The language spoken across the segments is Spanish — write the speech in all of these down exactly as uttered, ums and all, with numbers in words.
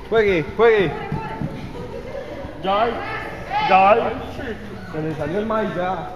Juegue, juegue. Ya, ya. Se le salió el maíz ya.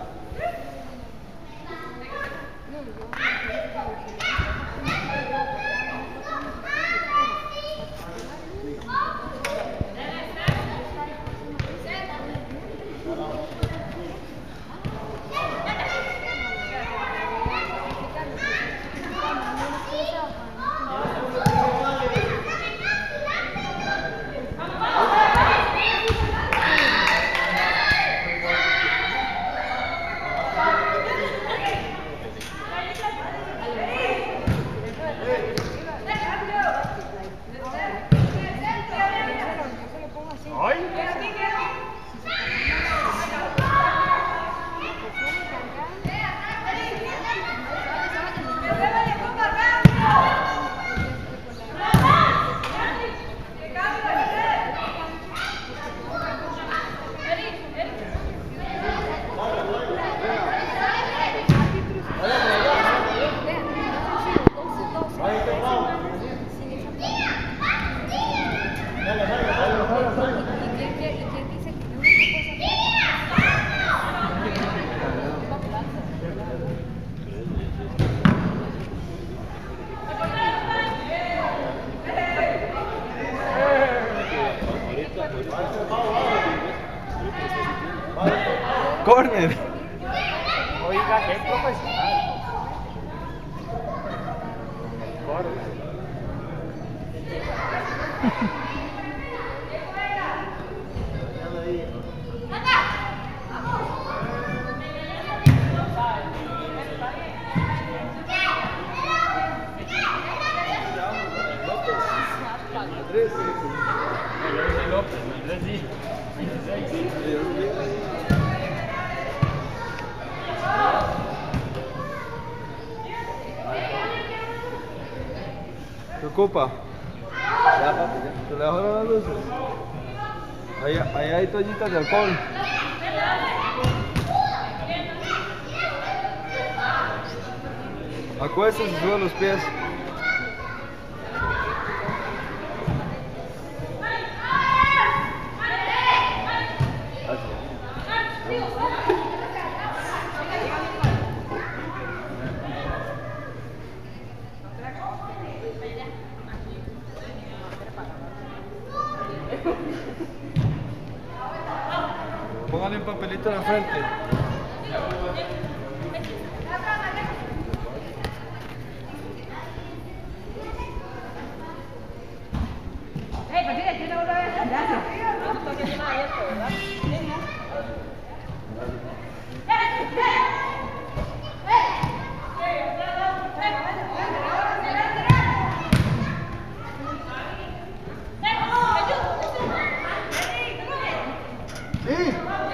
Corner. Oiga, qué profesional. Corner. Andrés, López, Andrés sí. ¿Te ocupa? Ya, papi, ya. ¿Se le bajaron las luces? Ahí, ahí hay toallitas de alcohol. Acuéstese y sube los pies. Póngale un papelito en la frente. ¡Ey, pues mira, tiene otra vez! ¡Gracias! Esto que lleva abierto, ¿verdad? ¡Sí!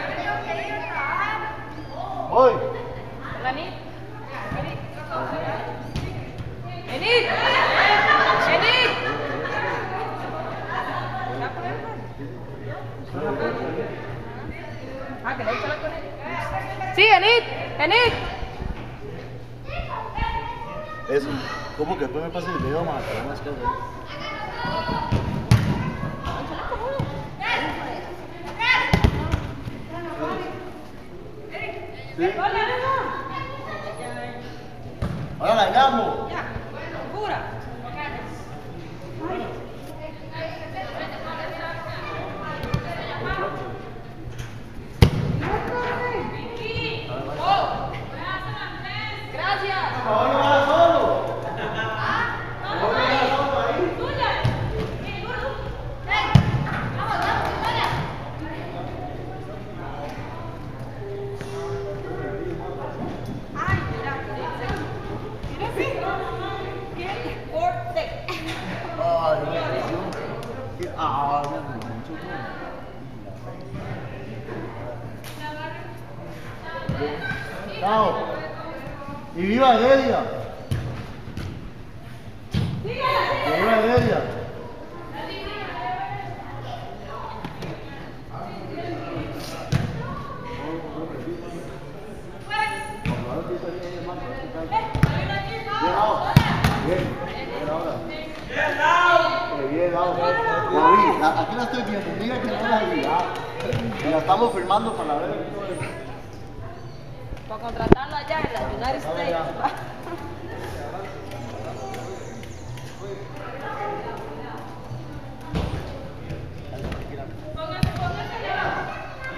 ¡Voy! ¡Venid! ¡Venid! ¡Venid! Ah, que le echa la con él. Sí, venid, venid. Eso. ¿Cómo que después me pasa el video más? Para más que hacer. ¿Sí? Ahora la llamo. Ya, cura. Gracias. Ahora va solo. Ah, mucho Chao. Y viva Heredia. Viva Heredia. Bien, bien ahora. Bien, bien, Ya vi, a- aquí la estoy viendo, mira que no la vi. ah. Y la estamos filmando para la ver. Para contratarlo allá en la United States. Póngase, póngase ya.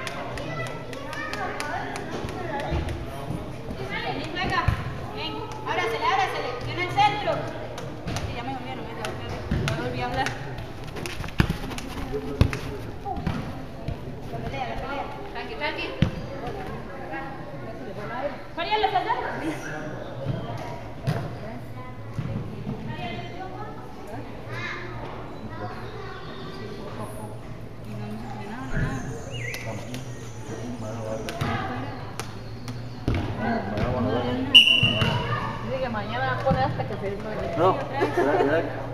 Vení, venga. Ven, ábrasele, ábrasele. Yo en el centro. Sí, ya me volví, no me no volví a hablar. La pelea, la pelea. Tranqui, tranqui. María, ¿le falta? Dice que mañana va a poner hasta que se No, mira, mira.